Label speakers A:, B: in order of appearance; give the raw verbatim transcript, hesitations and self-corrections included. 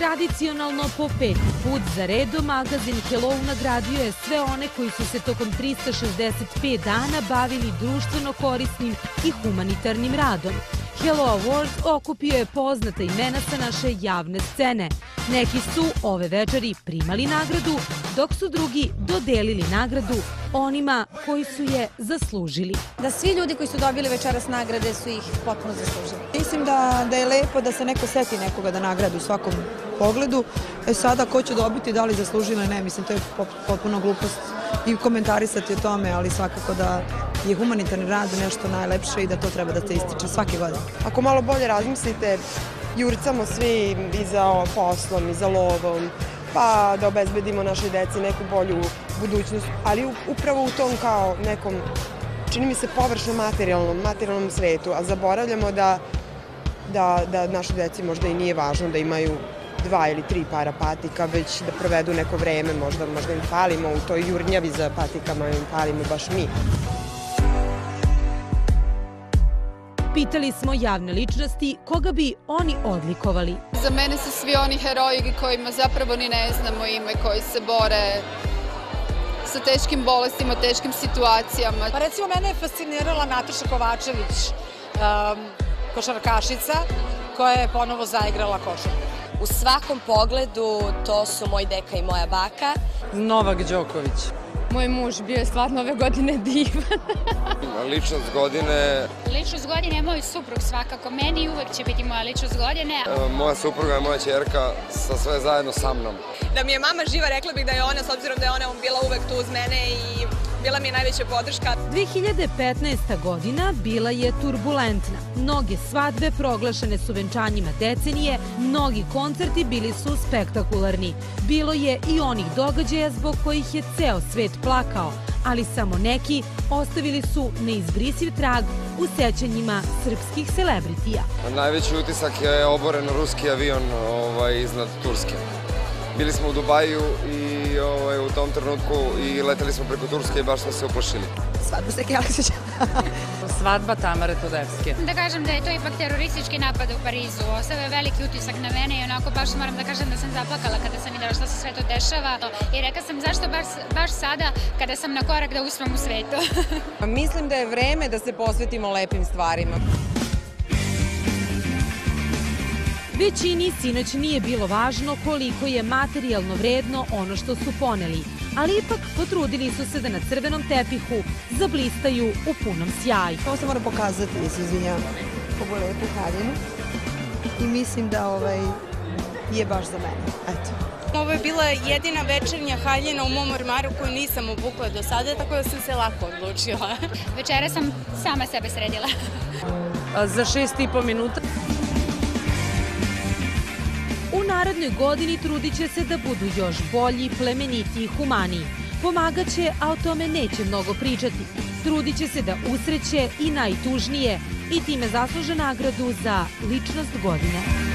A: Tradicionalno po peti put za redom magazin Hello nagradio je sve one koji su se tokom trista šezdeset pet dana bavili društveno korisnim i humanitarnim radom. Hello Awards okupio je poznata imena sa naše javne scene. Neki su ove večeri primali nagradu, dok su drugi dodelili nagradu onima koji su je zaslužili.
B: Da svi ljudi koji su dobili večeras nagrade su ih potpuno zaslužili.
C: Mislim da, da je lepo da se neko seti nekoga da nagradi u svakom pogledu. E sada, ko će dobiti, da li zaslužili ili ne, mislim, to je potpuno glupost i komentarisati o tome, ali svakako da je humanitarni rad nešto najlepše i da to treba da se ističe svake godine.
D: Ako malo bolje razmislite, jurcamo svi i za poslom, i za lovom, pa da obezbedimo našoj deci neku bolju budućnost, ali upravo u tom kao nekom, čini mi se, površno materijalnom, materijalnom svetu, a zaboravljamo da, da, da našoj deci možda i nije važno da imaju dva ili tri para patika, već da provedu neko vreme, možda, možda im falimo u toj jurnjavi za patikama, im falimo baš mi.
A: Pitali smo javne ličnosti koga bi oni odlikovali.
E: Za mene su svi oni heroji kojima zapravo ni ne znamo ime, koji se bore sa teškim bolestima, teškim situacijama.
B: Pa recimo, mene je fascinirala Nataša Kovačević, um, košarkašica, koja je ponovo zaigrala košarku.
F: U svakom pogledu to su moj deka i moja baka.
G: Novak Đoković.
H: Moj muž bio je stvarno ove godine divan.
I: Ličnost godine...
J: Ličnost godine je moj suprug svakako. Meni uvek će biti moja ličnost godine.
I: Moja supruga je moja ćerka sa sve zajedno sa mnom.
K: Da mi je mama živa, rekla bih da je ona, s obzirom da je ona bila uvek tu uz mene i bila mi je najveća podrška.
A: dve hiljade petnaesta. godina bila je turbulentna. Mnoge svadbe proglašene su venčanjima decenije, mnogi koncerti bili su spektakularni. Bilo je i onih događaja zbog kojih je ceo svet plakao, ali samo neki ostavili su neizbrisiv trag u sećanjima srpskih celebritija.
I: Najveći utisak je oboren ruski avion ovaj, iznad Turske. Bili smo u Dubaju i ovaj, u tom trenutku i leteli smo preko Turske i baš smo se uplašili.
C: Svadba Seke Aleksića.
G: Svadba Tamare Todevske.
J: Da kažem da je to ipak teroristički napad u Parizu. Ostavio je veliki utisak na mene i onako baš moram da kažem da sam zaplakala kada sam videla što se sve to dešava. I rekla sam zašto baš, baš sada kada sam na korak da uspem u svetu.
L: Mislim da je vreme da se posvetimo lepim stvarima.
A: Većini sinoć nije bilo važno koliko je materijalno vredno ono što su poneli, ali ipak potrudili su se da na crvenom tepihu zablistaju u punom sjaju.
C: Ovo se mora pokazati, se izvinjavam, ovu lepu haljinu i mislim da ovaj, je baš za mene. Eto.
H: Ovo je bila jedina večernja haljina u mom ormaru koju nisam obukla do sada, tako da sam se lako odlučila.
J: Večera sam sama sebe sredila.
G: Za šest i po minuta.
A: U narednoj godini trudit će se da budu još bolji, plemenitiji i humaniji. Pomagaće, a o tome neće mnogo pričati. Trudit će se da usreće i najtužnije i time zasluže nagradu za ličnost godine.